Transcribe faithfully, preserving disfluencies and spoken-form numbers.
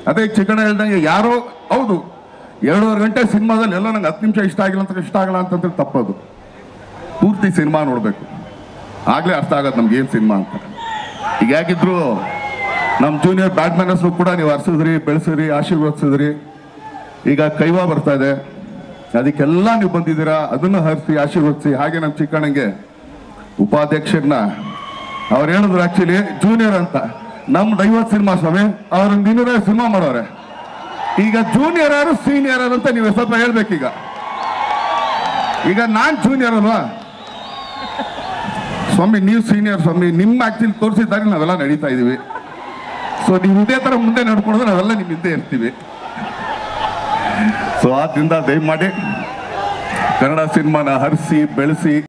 ಅದೇ ಚಿಕ್ಕಣ್ಣ ಹೇಳ್ದಂಗೆ ಯಾರೋ ಹೌದು ಎರಡೂವರೆ ಗಂಟೆ ಸಿನಿಮಾದಲ್ಲಿ ಎಲ್ಲ ನಂಗೆ ಹತ್ತು ನಿಮಿಷ ಇಷ್ಟ ಆಗಿಲ್ಲ ಅಂತ ಇಷ್ಟ ಆಗಲ್ಲ ಅಂತಂದ್ರೆ ತಪ್ಪದು. ಪೂರ್ತಿ ಸಿನಿಮಾ ನೋಡಬೇಕು, ಆಗಲೇ ಅರ್ಥ ಆಗೋದು ನಮ್ಗೆ ಏನು ಸಿನಿಮಾ ಅಂತ. ಈಗ ಯಾಕಿದ್ರು ನಮ್ಮ ಜೂನಿಯರ್ ಬ್ಯಾಟ್ಮನರ್ಸ್ನು ಕೂಡ ನೀವು ಹರ್ಸಿದ್ರಿ, ಬೆಳೆಸಿದ್ರಿ, ಆಶೀರ್ವದಿಸಿದ್ರಿ. ಈಗ ಕೈವಾ ಬರ್ತಾ ಇದೆ, ಅದಕ್ಕೆಲ್ಲ ನೀವು ಬಂದಿದ್ದೀರಾ, ಅದನ್ನು ಹರಿಸಿ ಆಶೀರ್ವದಿಸಿ. ಹಾಗೆ ನಮ್ಮ ಚಿಕ್ಕಣ್ಣಂಗೆ ಉಪಾಧ್ಯಕ್ಷರನ್ನ ಅವ್ರು ಹೇಳಿದ್ರು ಆಕ್ಚುಲಿ ಜೂನಿಯರ್ ಅಂತ, ನಮ್ದು ಐವತ್ತು ಸಿನಿಮಾ ಸ್ವಾಮಿ, ಅವ್ರೊಂದು ಇನ್ನೂರ ಸಿನಿಮಾ ಮಾಡೋರೆ. ಈಗ ಜೂನಿಯರ್ ಯಾರು ಸೀನಿಯರ್ ಯಾರು ಅಂತ ನೀವು ಸ್ವಲ್ಪ ಹೇಳ್ಬೇಕೀಗ. ಈಗ ನಾನ್ ಜೂನಿಯರ್ ಅಲ್ವಾ ಸ್ವಾಮಿ, ನೀವು ಸೀನಿಯರ್ ಸ್ವಾಮಿ, ನಿಮ್ಮ ಆಕ್ಚುಲಿ ತೋರಿಸಿದ್ದಾರೆ ನಾವೆಲ್ಲ ನಡೀತಾ ಇದೀವಿ. ಸೊ ನೀವು ಇದೇ ತರ ಮುಂದೆ ನಡ್ಕೊಂಡ್ರೆ ನಾವೆಲ್ಲ ನಿಮ್ಮ ಹಿಂದೆ ಇರ್ತೀವಿ. ಸೊ ಆದ್ರಿಂದ ದಯಮಾಡಿ ಕನ್ನಡ ಸಿನಿಮಾನ ಹರಿಸಿ ಬೆಳೆಸಿ